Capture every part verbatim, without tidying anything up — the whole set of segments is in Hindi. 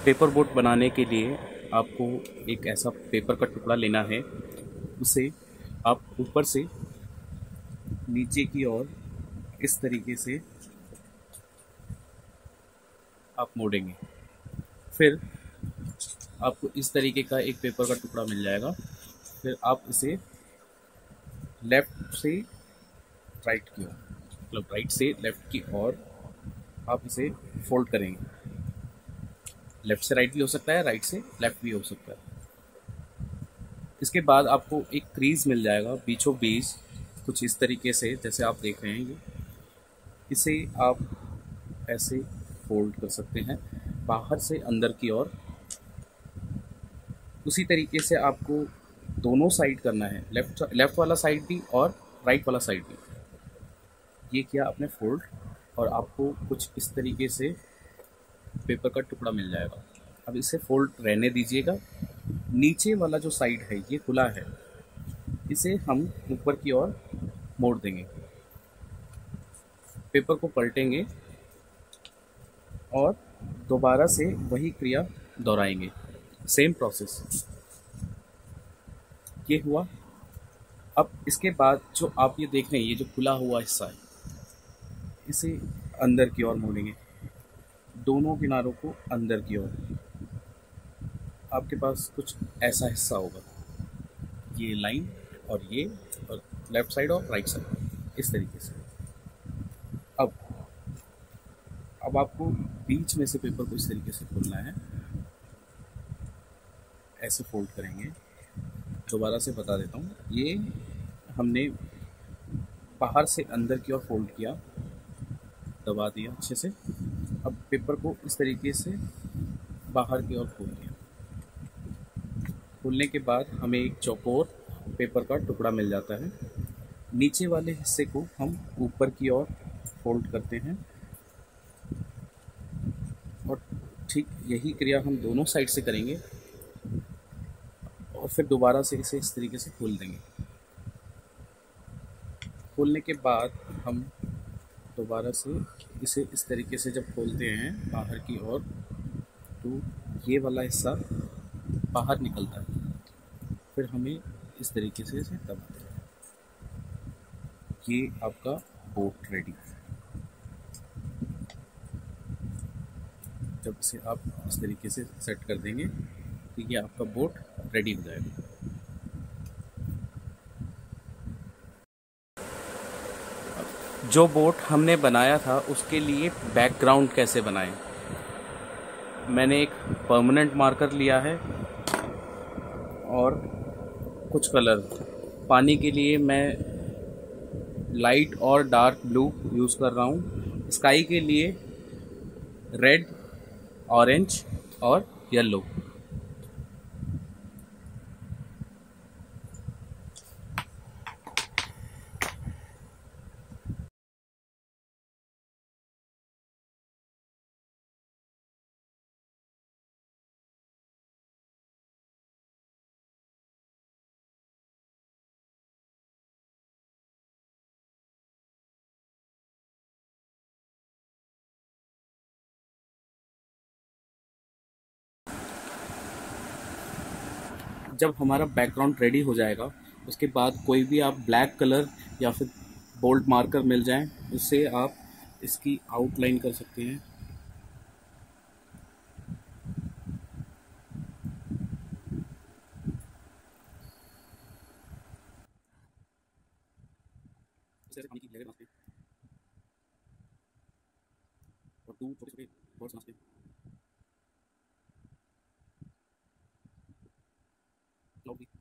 पेपर बोट बनाने के लिए आपको एक ऐसा पेपर का टुकड़ा लेना है। उसे आप ऊपर से नीचे की ओर इस तरीके से आप मोड़ेंगे। फिर आपको इस तरीके का एक पेपर का टुकड़ा मिल जाएगा। फिर आप इसे लेफ़्ट से राइट की ओर, मतलब राइट से लेफ़्ट की ओर आप इसे फोल्ड करेंगे। लेफ़्ट से राइट भी हो सकता है, राइट से लेफ़्ट भी हो सकता है। इसके बाद आपको एक क्रीज मिल जाएगा बीचों बीच, कुछ इस तरीके से जैसे आप देख रहे हैं। ये इसे आप ऐसे फोल्ड कर सकते हैं बाहर से अंदर की ओर। उसी तरीके से आपको दोनों साइड करना है, लेफ्ट लेफ्ट वाला साइड भी और राइट वाला साइड भी। ये किया आपने फोल्ड, और आपको कुछ इस तरीके से पेपर का टुकड़ा मिल जाएगा। अब इसे फोल्ड रहने दीजिएगा। नीचे वाला जो साइड है ये खुला है, इसे हम ऊपर की ओर मोड़ देंगे। पेपर को पलटेंगे और दोबारा से वही क्रिया दोहराएंगे, सेम प्रोसेस। ये हुआ। अब इसके बाद जो आप ये देख रहे हैं, ये जो खुला हुआ हिस्सा है, इसे अंदर की ओर मोड़ेंगे, दोनों किनारों को अंदर की ओर। आपके पास कुछ ऐसा हिस्सा होगा, ये लाइन और ये, और लेफ्ट साइड और राइट साइड इस तरीके से। अब अब आपको बीच में से पेपर को इस तरीके से खोलना है, ऐसे फोल्ड करेंगे। दोबारा से बता देता हूँ, ये हमने बाहर से अंदर की ओर फोल्ड किया, दबा दिया अच्छे से। अब पेपर को इस तरीके से बाहर की ओर खोल दिया। खोलने के बाद हमें एक चौकोर पेपर का टुकड़ा मिल जाता है। नीचे वाले हिस्से को हम ऊपर की ओर फोल्ड करते हैं, और ठीक यही क्रिया हम दोनों साइड से करेंगे, और फिर दोबारा से इसे इस तरीके से खोल देंगे। खोलने के बाद हम दोबारा से इसे इस तरीके से जब खोलते हैं बाहर की ओर, तो ये वाला हिस्सा बाहर निकलता है। फिर हमें इस तरीके से इसे दबा देना है। ये आपका बोट रेडी। जब इसे आप इस तरीके से सेट कर देंगे तो ये आपका बोट रेडी हो जाएगा। जो बोट हमने बनाया था उसके लिए बैकग्राउंड कैसे बनाएं। मैंने एक परमानेंट मार्कर लिया है और कुछ कलर। पानी के लिए मैं लाइट और डार्क ब्लू यूज़ कर रहा हूँ। स्काई के लिए रेड, ऑरेंज और येलो। जब हमारा बैकग्राउंड रेडी हो जाएगा, उसके बाद कोई भी आप ब्लैक कलर या फिर बोल्ड मार्कर मिल जाए, उससे आप इसकी आउटलाइन कर सकते हैं। पानी की लहरें बनाते हैं और टू छोटे छोटे बर्ड्स बनाते हैं। क्लाउड भी।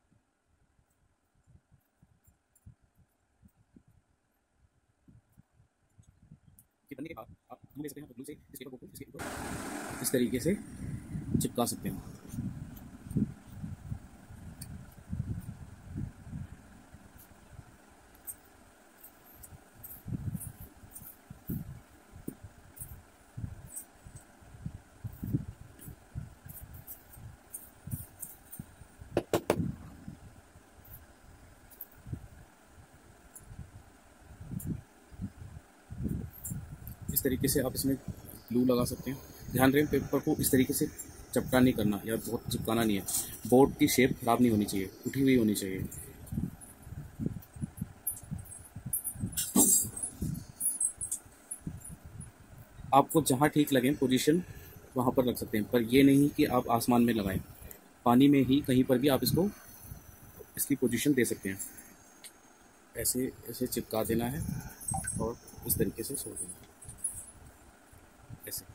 ये बनने के बाद आप ग्लू ले सकते हैं, ग्लू से इस पेपर को इसके ऊपर इस तरीके से चिपका सकते हैं। इस तरीके से आप इसमें ग्लू लगा सकते हैं। ध्यान रहे पेपर को इस तरीके से चपटा नहीं करना या बहुत चिपकाना नहीं है। बोर्ड की शेप खराब नहीं होनी चाहिए, उठी हुई होनी चाहिए। आपको जहाँ ठीक लगे पोजीशन वहाँ पर रख सकते हैं, पर ये नहीं कि आप आसमान में लगाएं। पानी में ही कहीं पर भी आप इसको इसकी पोजीशन दे सकते हैं। ऐसे ऐसे चिपका देना है और इस तरीके से छोड़ देना है, ऐसे।